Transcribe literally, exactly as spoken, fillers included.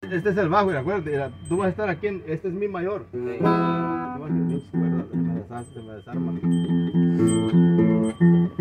Este es el bajo, y acuérdate, tú vas a estar aquí, en, este es mi mayor. Sí. Dios, me desarma.